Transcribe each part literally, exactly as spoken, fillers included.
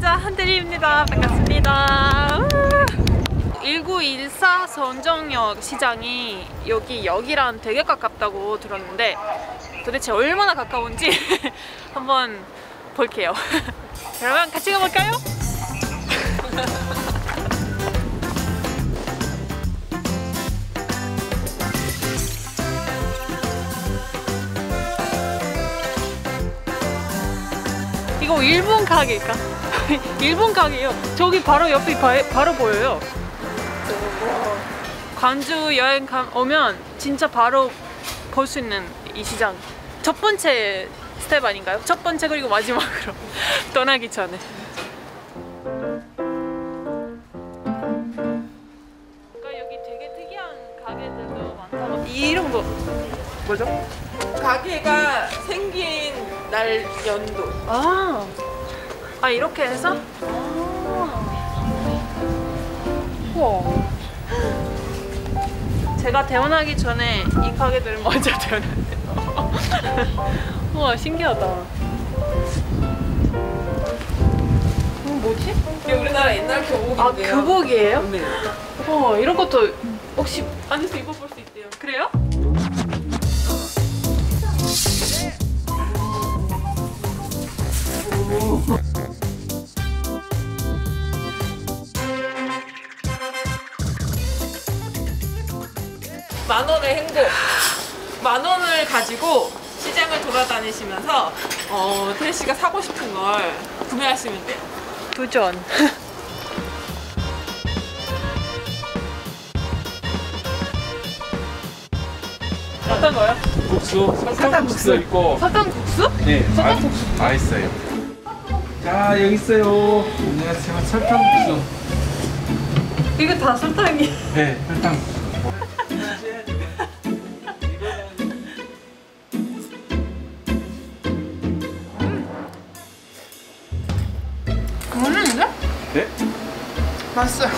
안녕하십니까, 한대리입니다. 반갑습니다. 일구일사 선정역 시장이 여기 역이랑 되게 가깝다고 들었는데 도대체 얼마나 가까운지 한번 볼게요. 그러면 같이 가볼까요? 이거 일본 가게일까? 일본 가게예요. 저기 바로 옆이 바, 바로 보여요. 광주 여행 가, 오면 진짜 바로 볼 수 있는 이 시장. 첫 번째 스텝 아닌가요? 첫 번째 그리고 마지막으로 떠나기 전에. 그러니까 여기 되게 특이한 가게들도 많다고. 이런 거 뭐죠? 가게가 생긴 날 연도. 아, 아 이렇게 해서? 아. 우와. 제가 태어나기 전에 이 가게들은 먼저 태어났네요. 우와, 신기하다. 이건 뭐지? 이게 우리나라 옛날 교복인데요. 아, 교복이에요? 네. 어, 이런 것도 혹시 안에서 입어볼 수 있대요. 그래요? 만 원의 행복. 만 원을 가지고 시장을 돌아다니시면서 어, 태희 씨가 사고 싶은 걸 구매하시면 돼요. 도전. 어떤 거요? 국수, 설탕국수 있고. 설탕국수? 네, 설탕국수. 아, 맛있어요. 자, 여기 있어요. 안녕하세요. 설탕국수. 이거 다 설탕이. 네, 설탕. 맛있는데? 네? 맛있어요.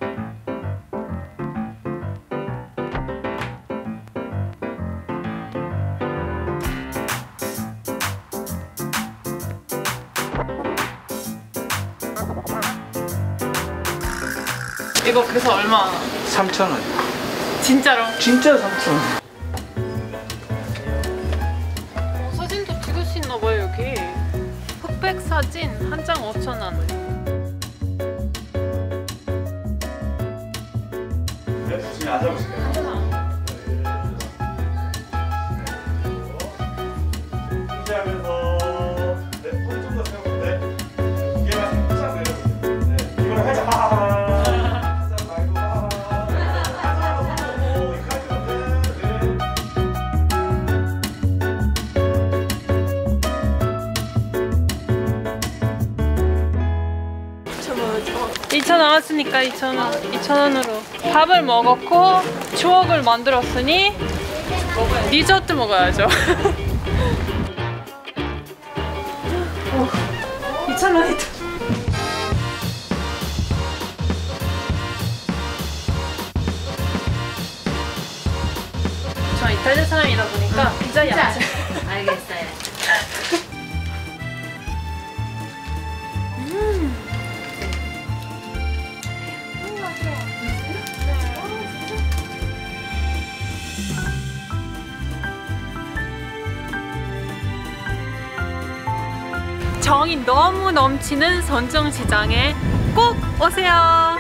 이거 그래서 얼마? 삼천 원. 진짜로? 진짜 삼천 원. 어, 사진도 찍을 수 있나 봐요, 여기. 흑백 사진 한 장 오천 원. 네, 지금 앉아보실까요? 하면서 네, 손 좀 더 세우고 네. 무게만 살짝 내려보세요. 네, 이거를 살짝 하하하 살짝 말고 하하하 한손으로 손 이렇게 하시면 돼. 이천 나왔으니까 이천 원. 이천 원으로 밥을 먹었고 추억을 만들었으니 디저트 먹어야죠. 이천 원이다. 저 이탈리아 사람이다 보니까 응, 피자 야채. 알겠어요. 음. 정이 너무 넘치는 선정시장에 꼭 오세요.